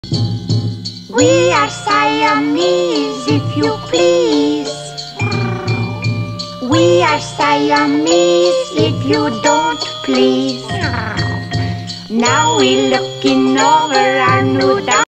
We are Siamese, if you please. We are Siamese, if you don't please. Now we're looking over our new